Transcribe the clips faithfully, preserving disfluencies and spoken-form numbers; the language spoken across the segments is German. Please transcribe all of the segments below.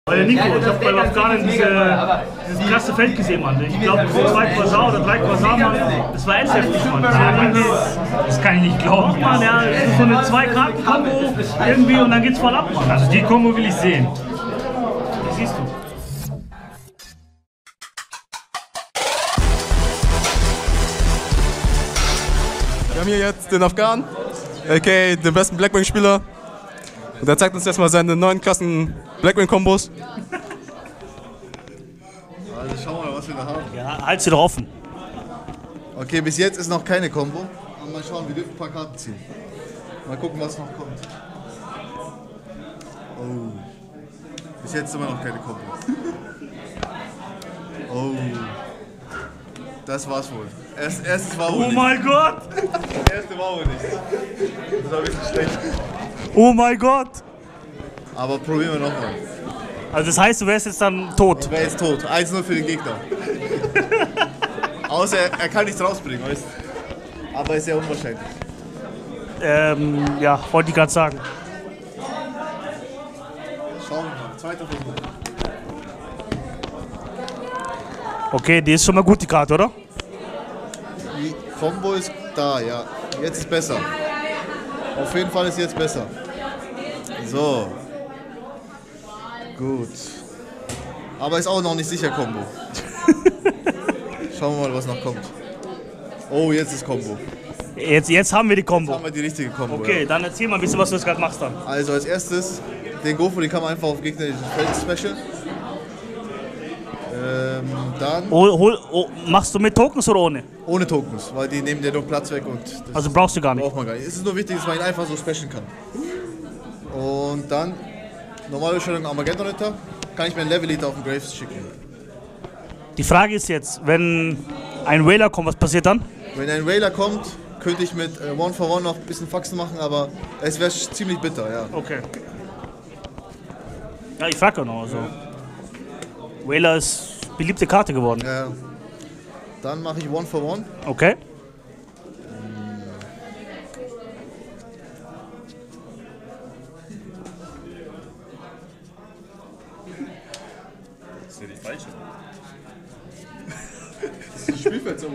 Weil Nico, ich habe bei Afghanen diese, dieses krasse Feld gesehen, Mann. Ich glaube, so zwei Quasar oder drei Quasar, Mann, das war echt heftig, Mann. Das kann ich nicht glauben. Mann, ja, so eine Zwei-Karten-Kombo irgendwie und dann geht's voll ab, Mann. Also die Kombo will ich sehen. Das siehst du. Wir haben hier jetzt den Afghan, aka den besten Blackwing-Spieler. Und er zeigt uns jetzt mal seine neuen Klassen Blackwing-Kombos. Also schauen wir mal, was wir da haben. Ja, halt sie doch offen. Okay, bis jetzt ist noch keine Combo. Aber mal schauen, wir dürfen ein paar Karten ziehen. Mal gucken, was noch kommt. Oh. Bis jetzt immer noch keine Combo. Oh. Das war's wohl. Erst, erstes war wohl Oh mein Gott! Das erste war wohl nicht. Das war ein bisschen schlecht. Oh mein Gott! Aber probieren wir nochmal. Also das heißt, du wärst jetzt dann tot? Ich wär jetzt tot. eins null für den Gegner. Außer er, er kann nichts rausbringen, weißt du? Aber ist sehr unwahrscheinlich. Ähm, ja, wollte ich gerade sagen. Schauen wir mal. Zweiter Versuch. Okay, die ist schon mal gut, die Karte, oder? Die Combo ist da, ja. Jetzt ist besser. Auf jeden Fall ist jetzt besser. So. Gut. Aber ist auch noch nicht sicher Combo. Schauen wir mal, was noch kommt. Oh, jetzt ist Combo. Jetzt, jetzt haben wir die Kombo. Jetzt haben wir die richtige Combo. Okay, ja. dann erzähl mal ein bisschen, was du jetzt gerade machst dann. Also als erstes, den Gofo, den kann man einfach auf gegnerischen Feld special. Ähm, dann Hol, hol, oh, machst du mit Tokens oder ohne? ohne Tokens, weil die nehmen dir nur Platz weg und das Also brauchst du gar nicht. braucht man gar nicht. Es ist nur wichtig, dass man ihn einfach so specialen kann. Und dann, normale Bestellung Armageddon Ritter, kann ich mir einen Level Eater auf den Graves schicken. Die Frage ist jetzt, wenn ein Whaler kommt, was passiert dann? Wenn ein Whaler kommt, könnte ich mit äh, One for One noch ein bisschen Faxen machen, aber es wäre ziemlich bitter, ja. Okay. Ja, ich frage ja noch. Also. Whaler ist beliebte Karte geworden. Äh, dann mache ich One for One. Okay. Das ist ja die falsche. Das ist ein Spielfeldzauber.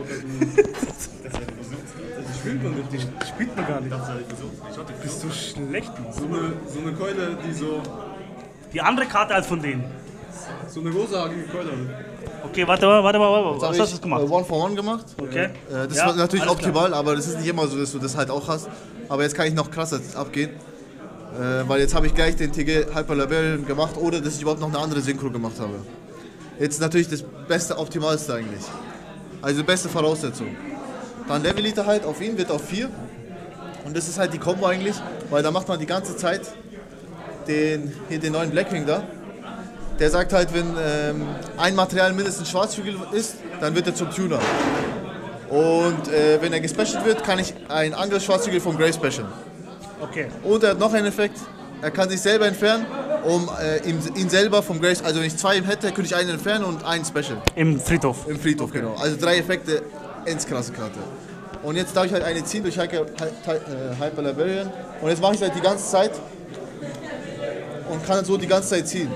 Das spielt man nicht. Die spielt man gar nicht. Bist du Schlecht, Mann. so eine, so eine Keule, die so. Die andere Karte als von denen. So eine rosahagige Keule. Okay, warte mal, warte mal, warte mal. Jetzt Was habe hast du ich gemacht? äh, One for One gemacht. Okay. Äh, das Ja, war natürlich alles klar. optimal, aber das ist nicht immer so, dass du das halt auch hast. Aber jetzt kann ich noch krasser abgehen. Äh, weil jetzt habe ich gleich den T G Hyper Labellion gemacht, ohne dass ich überhaupt noch eine andere Synchro gemacht habe. Jetzt natürlich das beste, optimalste eigentlich. Also beste Voraussetzung. Dann Level Eater halt auf ihn, wird auf vier. Und das ist halt die Combo eigentlich, weil da macht man die ganze Zeit den, hier den neuen Blackwing da. Der sagt halt, wenn ähm, ein Material mindestens Schwarzhügel ist, dann wird er zum Tuner. Und äh, wenn er gespecialt wird, kann ich ein anderes Schwarzhügel vom Grey specialen. Okay. Und er hat noch einen Effekt, er kann sich selber entfernen, um äh, ihn, ihn selber vom Grey, also wenn ich zwei hätte, könnte ich einen entfernen und einen special. Im Friedhof. Im Friedhof, okay. Genau. Also drei Effekte, ins krasse Karte. Und jetzt darf ich halt eine ziehen durch Hyper, Hyper Labellion. Und jetzt mache ich es halt die ganze Zeit und kann so die ganze Zeit ziehen.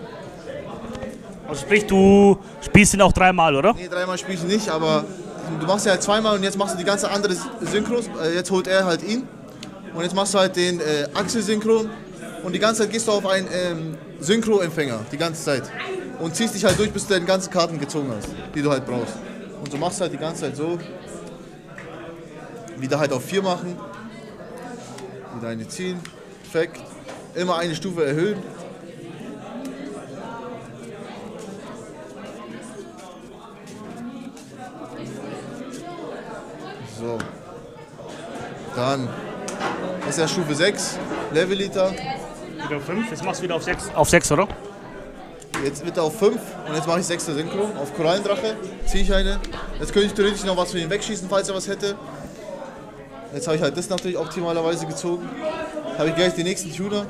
Also sprich, du spielst ihn auch dreimal, oder? Nee, dreimal spiele ich nicht, aber du machst ja halt zweimal und jetzt machst du die ganze andere Synchros. Jetzt holt er halt ihn und jetzt machst du halt den äh, Axel-Synchro und die ganze Zeit gehst du auf einen ähm, Synchro-Empfänger, die ganze Zeit. Und ziehst dich halt durch, bis du deine ganzen Karten gezogen hast, die du halt brauchst. Und so machst du halt die ganze Zeit so. Wieder halt auf vier machen. Wieder eine ziehen. Perfekt. Immer eine Stufe erhöhen. So. Dann ist ja Stufe sechs, Level Eater. Wieder auf fünf, jetzt machst du wieder auf sechs. Auf sechs, oder? Jetzt wird er auf fünf und jetzt mache ich sechste Synchro. Auf Korallendrache ziehe ich eine. Jetzt könnte ich theoretisch noch was von ihm wegschießen, falls er was hätte. Jetzt habe ich halt das natürlich optimalerweise gezogen. Habe ich gleich den nächsten Tuner.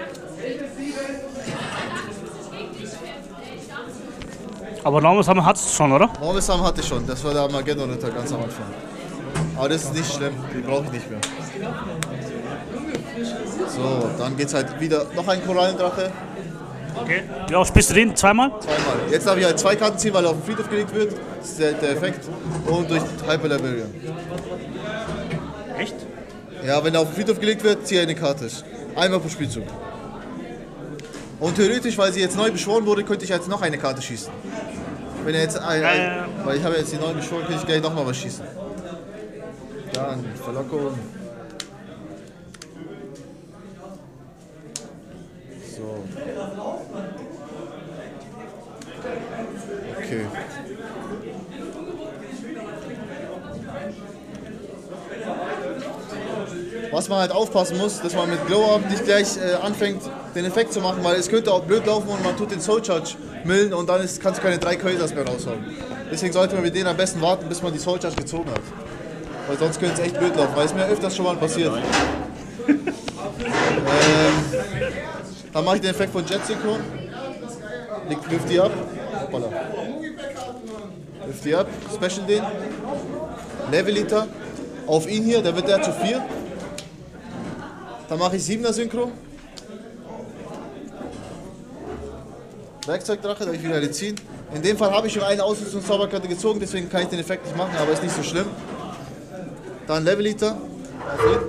Aber Normal hattest du schon, oder? Normal Sam hatte ich schon, das war der Armageddon Ritter ganz am Anfang. Aber das ist nicht schlimm, die brauche ich nicht mehr. So, dann geht es halt wieder noch ein Korallendrache. Okay. Ja, spielst du den zweimal? Zweimal. Jetzt darf ich halt zwei Karten ziehen, weil er auf den Friedhof gelegt wird. Das ist der, der Effekt. Und durch Hyper Laborium. Echt? Ja, wenn er auf den Friedhof gelegt wird, ziehe ich eine Karte. Einmal pro Spielzug. Und theoretisch, weil sie jetzt neu beschworen wurde, könnte ich jetzt noch eine Karte schießen. Wenn er jetzt ein, ein, äh. weil ich habe jetzt die neu beschworen, könnte ich gleich nochmal was schießen. Dann Verlockung. So. Okay. Was man halt aufpassen muss, dass man mit Glow-Up nicht gleich äh, anfängt, den Effekt zu machen, weil es könnte auch blöd laufen und man tut den Soul Charge millen und dann ist, kannst du keine drei Quasars mehr raushauen. Deswegen sollte man mit denen am besten warten, bis man die Soul Charge gezogen hat. Weil sonst könnte es echt blöd laufen, weil es mir öfters schon mal passiert. ähm, dann mache ich den Effekt von Jet Synchron. Lift die ab. Hoppala. Lift die ab, Special den. Level Eater. Auf ihn hier, der wird der zu vier. Dann mache ich siebener Synchro. Werkzeugdrache, darf ich wieder eine ziehen. In dem Fall habe ich schon eine Ausrüstungszauberkarte gezogen, deswegen kann ich den Effekt nicht machen, aber ist nicht so schlimm. Dann Level Eater. Auf ihn.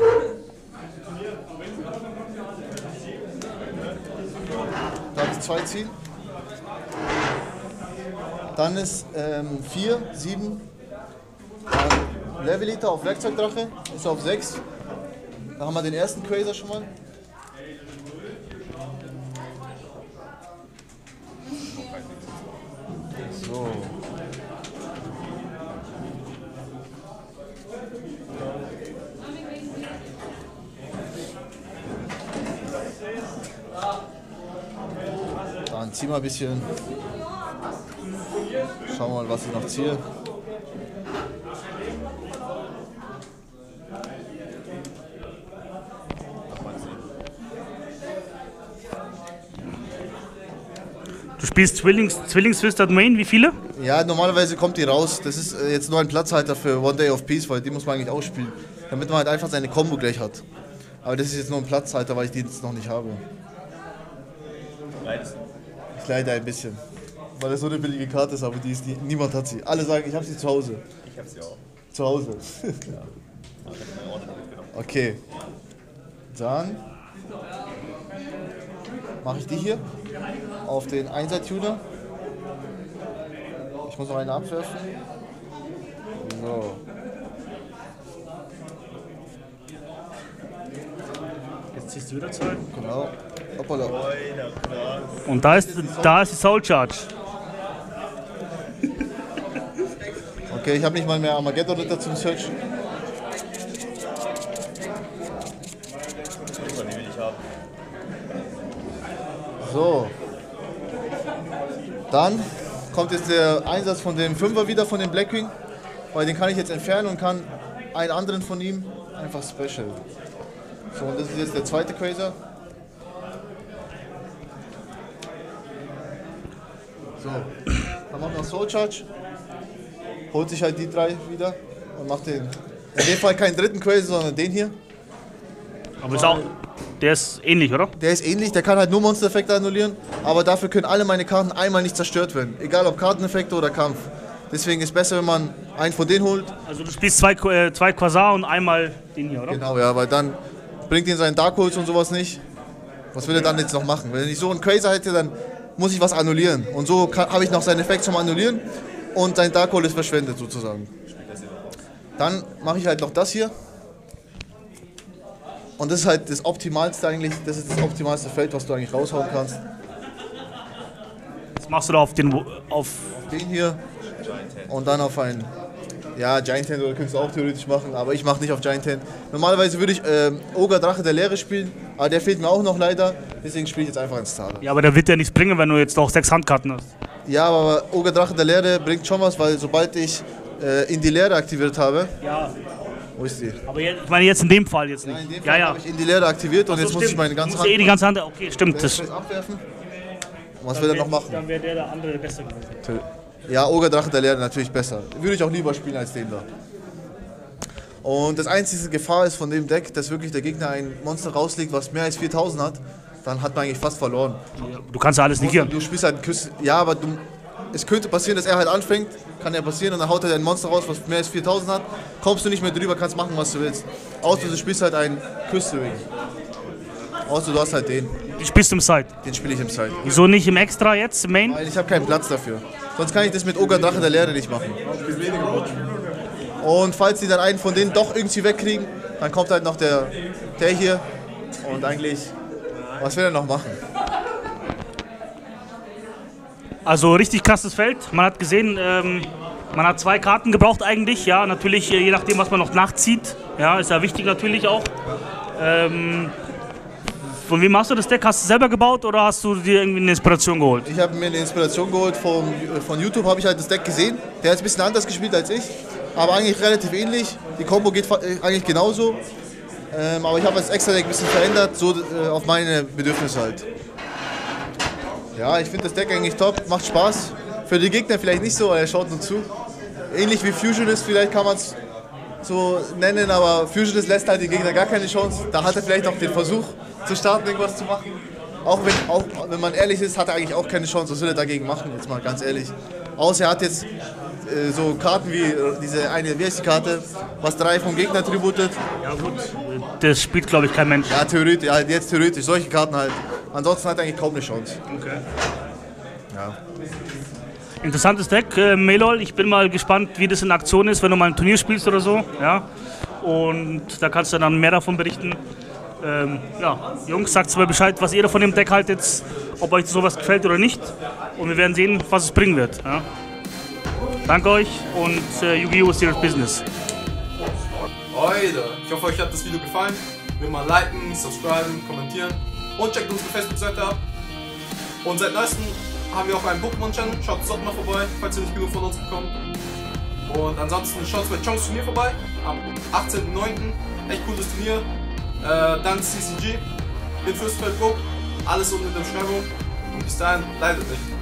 Darf ich zwei ziehen. Dann ist vier, ähm, sieben. Dann Level Eater auf Werkzeugdrache, ist auf sechs. Da haben wir den ersten Quasar schon mal. So. Dann zieh mal ein bisschen. Schauen wir mal, was ich noch ziehe. Du spielst Zwillings, Zwillings-Twisted Main, wie viele? Ja, normalerweise kommt die raus. Das ist äh, jetzt nur ein Platzhalter für One Day of Peace, weil die muss man eigentlich ausspielen, damit man halt einfach seine Combo gleich hat. Aber das ist jetzt nur ein Platzhalter, weil ich die jetzt noch nicht habe. Leidest du? Ich leide ein bisschen, weil das so eine billige Karte ist, aber die ist die, niemand hat sie. Alle sagen, ich habe sie zu Hause. Ich hab sie auch. Zu Hause. Ja. Aber ich hab meine Orte mitgenommen. Okay. Dann mache ich die hier auf den Einser-Tuner. Ich muss noch eine abwerfen. So. Jetzt ziehst du wieder zwei. Genau. Hoppala. Und da ist, da ist die Soul Charge. Okay, ich habe nicht mal mehr Armageddon-Ritter zum Searchen. Die will ich haben. So. Dann kommt jetzt der Einsatz von dem Fünfer wieder, von dem Blackwing. Weil den kann ich jetzt entfernen und kann einen anderen von ihm einfach special. So, und das ist jetzt der zweite Quasar. So, dann macht noch Soul Charge. Holt sich halt die drei wieder und macht den. In dem Fall keinen dritten Quasar, sondern den hier. Aber ist auch, der ist ähnlich, oder? Der ist ähnlich, der kann halt nur Monster-Effekte annullieren, aber dafür können alle meine Karten einmal nicht zerstört werden. Egal ob Karteneffekte oder Kampf. Deswegen ist es besser, wenn man einen von denen holt. Also du spielst zwei, äh, zwei Quasar und einmal den hier, oder? Genau, ja, weil dann bringt ihn seinen Dark Holes und sowas nicht. Was will er dann jetzt noch machen? Wenn ich so einen Quasar hätte, dann muss ich was annullieren. Und so habe ich noch seinen Effekt zum Annullieren und sein Dark Hole ist verschwendet sozusagen. Dann mache ich halt noch das hier. Und das ist halt das Optimalste eigentlich, das ist das optimalste Feld, was du eigentlich raushauen kannst. Was machst du da auf den, auf Den hier und dann auf einen, ja, Giant Hand oder könntest du auch theoretisch machen, aber ich mache nicht auf Giant Hand. Normalerweise würde ich ähm, Ogre Drache der Leere spielen, aber der fehlt mir auch noch leider, deswegen spiele ich jetzt einfach einen Starter. Ja, aber der wird ja nichts bringen, wenn du jetzt noch sechs Handkarten hast. Ja, aber Ogre Drache der Leere bringt schon was, weil sobald ich äh, in die Leere aktiviert habe, Ja, wo ist die? aber jetzt, ich meine jetzt in dem Fall jetzt nicht. In dem Ja, Fall ja. habe ich in die Leere aktiviert und So, jetzt muss ich stimmt. meine ganze Du musst ja eh die Hand ganze Hand. Okay, stimmt. Das, abwerfen. Und was will er noch machen? Dann wäre der, der andere besser gewesen. Ja, Ogre Drache der Leere natürlich besser. Würde ich auch lieber spielen als den da. Und das einzige Gefahr ist von dem Deck, dass wirklich der Gegner ein Monster rauslegt, was mehr als viertausend hat. dann hat man eigentlich fast verloren. Du kannst ja alles negieren. Du spielst halt Küsse, ja, aber du, es könnte passieren, dass er halt anfängt, kann ja passieren, und dann haut er ein Monster raus, was mehr als viertausend hat, kommst du nicht mehr drüber, kannst machen, was du willst. Außer du spielst halt einen Küste-Ring. Außer du hast halt den. Du spielst im Side. Den spiele ich im Side. Wieso nicht im Extra jetzt, im Main? Weil ich habe keinen Platz dafür. Sonst kann ich das mit Ogre Drache der Lehre nicht machen. Und falls die dann einen von denen doch irgendwie wegkriegen, dann kommt halt noch der, der hier. Und eigentlich, was will er noch machen? Also richtig krasses Feld. Man hat gesehen, ähm, man hat zwei Karten gebraucht eigentlich. Ja, natürlich, äh, je nachdem, was man noch nachzieht. Ja, ist ja wichtig natürlich auch. Ähm, von wem hast du das Deck? Hast du selber gebaut oder hast du dir irgendwie eine Inspiration geholt? Ich habe mir eine Inspiration geholt vom, von YouTube, habe ich halt das Deck gesehen. Der hat es ein bisschen anders gespielt als ich, aber eigentlich relativ ähnlich. Die Combo geht eigentlich genauso. Ähm, aber ich habe das Extra-Deck ein bisschen verändert, so äh, auf meine Bedürfnisse halt. Ja, ich finde das Deck eigentlich top, macht Spaß. Für die Gegner vielleicht nicht so, aber er schaut nur zu. Ähnlich wie Fusionist, vielleicht kann man es so nennen, aber Fusionist lässt halt die Gegner gar keine Chance. Da hat er vielleicht auch den Versuch zu starten, irgendwas zu machen. Auch wenn, auch wenn man ehrlich ist, hat er eigentlich auch keine Chance. Was will er dagegen machen, jetzt mal ganz ehrlich. Außer er hat jetzt äh, so Karten wie diese eine, wie heißt die Karte, was drei vom Gegner tributet. Ja gut, das spielt glaube ich kein Mensch. Ja, theoretisch, ja, jetzt theoretisch, solche Karten halt. Ansonsten hat er eigentlich kaum eine Chance. Okay. Ja. Interessantes Deck, äh, Melol. Ich bin mal gespannt, wie das in Aktion ist, wenn du mal ein Turnier spielst oder so. Ja? Und da kannst du dann mehr davon berichten. Ähm, ja, Jungs, sagt mir Bescheid, was ihr von dem Deck haltet, ob euch sowas gefällt oder nicht. Und wir werden sehen, was es bringen wird. Ja? Danke euch und äh, Yu-Gi-Oh! Serious Business. Leute, ich hoffe, euch hat das Video gefallen. Will mal liken, subscriben, kommentieren und checkt unsere Facebook-Seite ab. Und seit neuestem haben wir auch einen Pokémon-Channel. Schaut dort mal vorbei, falls ihr nicht genug von uns bekommt. Und ansonsten schaut bei Chongs Turnier vorbei am achtzehnten neunten Echt cooles Turnier. Äh, dank C C G in Fürstenfeldbruck. Alles unten in der Beschreibung. Und bis dahin, leidet nicht.